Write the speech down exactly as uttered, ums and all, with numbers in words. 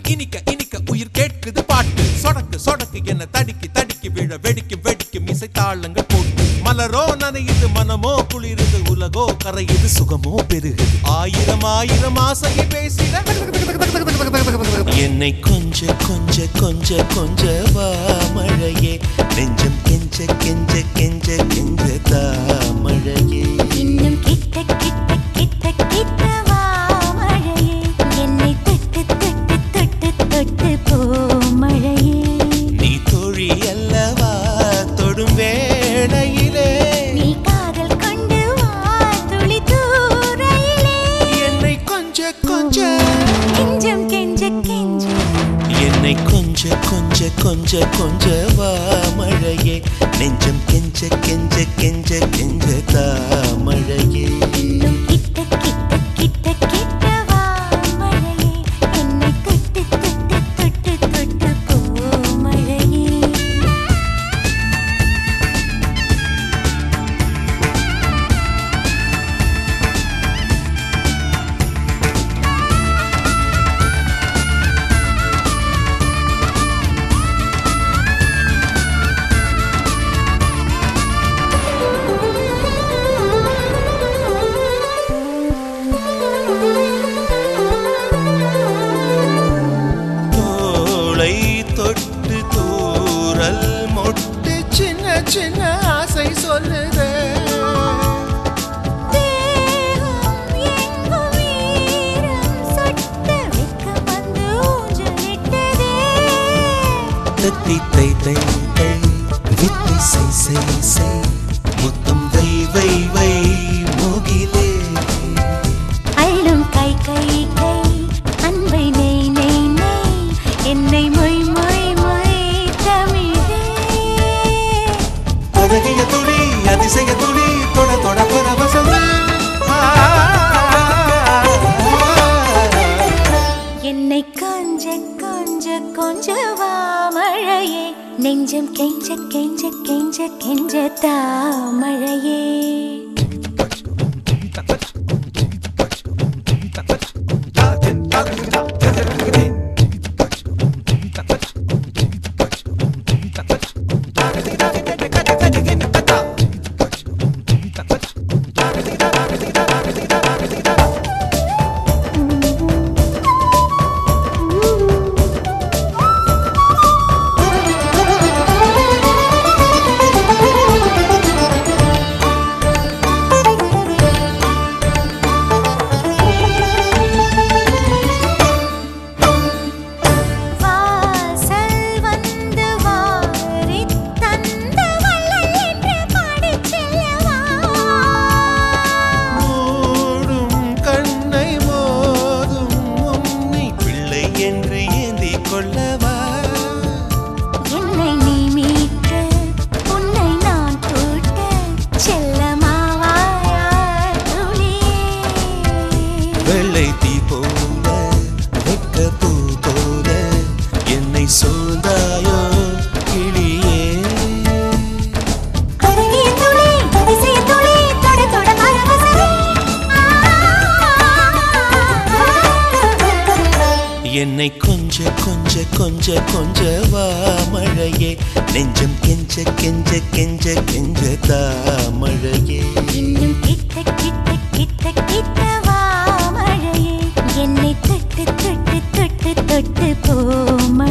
இனிக்க இனிக்க உயிர் கேட்குது பாட்டு சொடக்கு சொடக்கு என்ன தடிக்கி தடிக்கி விழ வெடிக்கு வெடிக்கு மிசை தாளங்கள் போட்டு மலரோ நனையுது மனமோ குளிருது உலகோ கரையுது சுகமோ பெருகுது ஆயிரம் ஆயிரம் ஆசையை பேசிட என்னை கொஞ்ச கொஞ்ச கொஞ்ச கொஞ்ச வா மழையே நெஞ்சம் கெஞ்ச கெஞ்ச கெஞ்ச கெஞ்ச தா மழையே இன்னும் கிட்ட கிட்ட கிட்ட கிட்ட வா மழையே என்னை தொட்டு தொட்டு தொட்டு தொட்டு போ மழையே நீ தோழி அல்லவா தொடும் வேளையிலே நீ காதல் கொண்டு வா துளி தூரையிலே என்னை கொஞ்ச கொஞ்ச கெஞ்சம் கெஞ்ச கெஞ்ச என்னை கொஞ்ச கொஞ்ச கொஞ்ச கொஞ்ச வா மழையே நெஞ்சம் கெஞ்ச கெஞ்ச கெஞ்ச கெஞ்ச தா மழையே இன்னும் கிட்ட கிட்ட கிட்ட கிட்ட வா மழையே என்னை தொட்டு தொட்டு தொட்டு தொட்டு போ மழையே தோளை தொட்டு தூரல் மொட்டு சின்ன சின்ன ஆசை சொல்லுதே தேகம் எங்கும் ஈரம் சொட்ட வெட்கம் வந்து ஊஞ்சலிட்டதே தத்தி தை தை தை வித்தை சை சை சை முத்தம் வை வை வை மூகிலே அள்ளும் கை கை கை அன்பை நெய் நெய் நெய் என்னை மொய் மொய் மொய் தமிழே அழகிய துளி அதிசய துளி தொட தொட பரவசமே என்னை கொஞ்ச கொஞ்ச கொஞ்ச வா மழையே நெஞ்சம் கெஞ்ச கெஞ்ச கெஞ்ச கெஞ்ச தா மழையே வெள்ளை தீ போல வெக்க பூ போல என்னை சூழ்ந்தாயோ கிளியே என்னை கொஞ்ச கொஞ்ச கொஞ்ச கொஞ்ச வா மழையே நெஞ்சம் கெஞ்ச கெஞ்ச கெஞ்ச கெஞ்ச தா மழையே இன்னும் கிட்ட கிட்ட கிட்ட கிட்ட வா மழையே என்னை தொட்டு தொட்டு தொட்டு தொட்டு போ